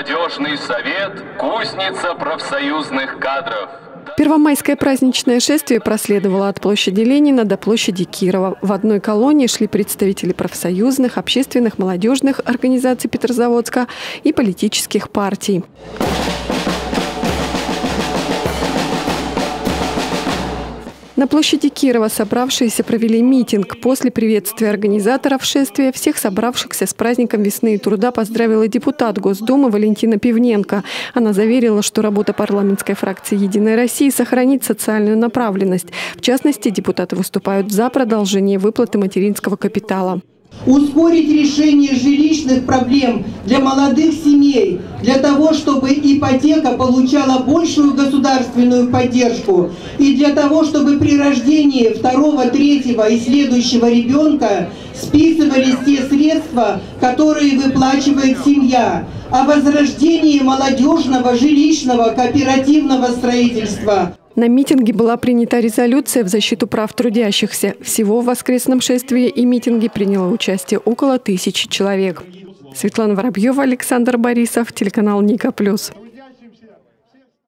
Молодежный совет – кузница профсоюзных кадров. Первомайское праздничное шествие проследовало от площади Ленина до площади Кирова. В одной колонне шли представители профсоюзных, общественных, молодежных организаций Петрозаводска и политических партий. На площади Кирова собравшиеся провели митинг. После приветствия организаторов шествия всех собравшихся с праздником весны и труда поздравила депутат Госдумы Валентина Пивненко. Она заверила, что работа парламентской фракции «Единой России» сохранит социальную направленность. В частности, депутаты выступают за продолжение выплаты материнского капитала. Ускорить решение жилищных проблем для молодых семей, для того, чтобы ипотека получала большую государственную поддержку и для того, чтобы при рождении второго, третьего и следующего ребенка списывались те средства, которые выплачивает семья, о возрождении молодежного жилищного кооперативного строительства. На митинге была принята резолюция в защиту прав трудящихся. Всего в воскресном шествии и митинге приняло участие около 1000 человек. Светлана Воробьева, Александр Борисов, телеканал Ника+.